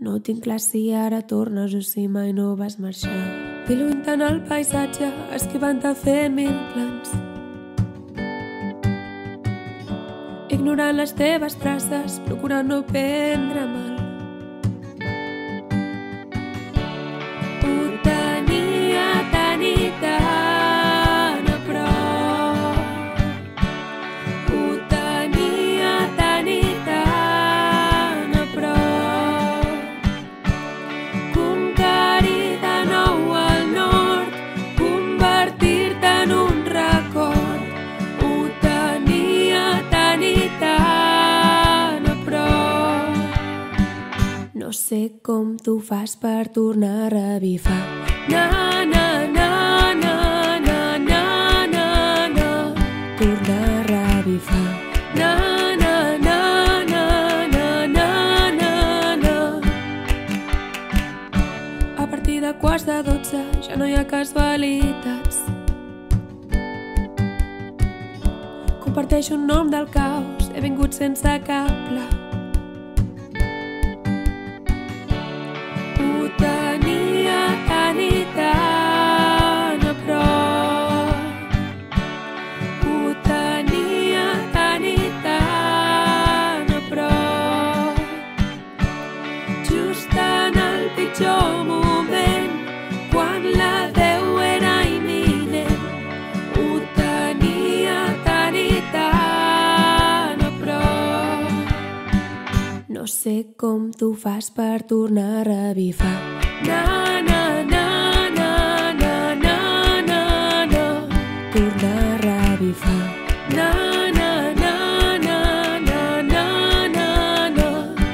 No tinc clar si ara tornes o si mai no vas marxar. Diluint-te el paisatge, esquivant-te fent mil plans, ignorant les teves traces, procurant no prendre mal. Ho tenia tan i tan a prop, ho tenia tan i tan a prop. Conquerir de nou el nord, convertir-te en un record. Ho tenia tan i tan a prop. No sé com tu fas per tornar a revifar. Na, na, na, na, na, na, na, na. Tornar a revifar. Na, na, na, na, na, na, na, na. A partir de 11:45 ja no hi ha casualitats. Comparteixo un nom del caos, he vingut sense cap pla. Ho tenia tan i tan a prop, ho tenia tan i tan a prop. Just en el pitjor moment, quan l'adeu era imminent, ho tenia tan i tan a prop. No sé com tu fas per tornar a revifar. Na, na, na, na, na, na, na, na. Tornar a revifar. Na, na, na, na, na, na, na, na.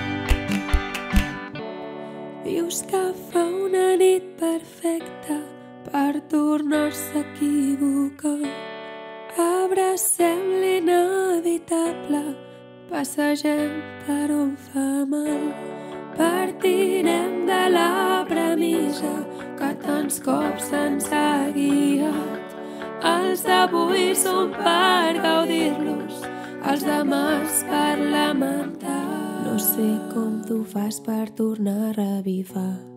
Dius que fa una nit perfecta per tornar-se a equivocar. Abracem l'inevitable, passegem per on fa mal. Partirem de la premissa que tants cops ens ha guiat. Els d'avui són per gaudir-los, els demàs per lamentar. No sé com tu fas per tornar a revifar.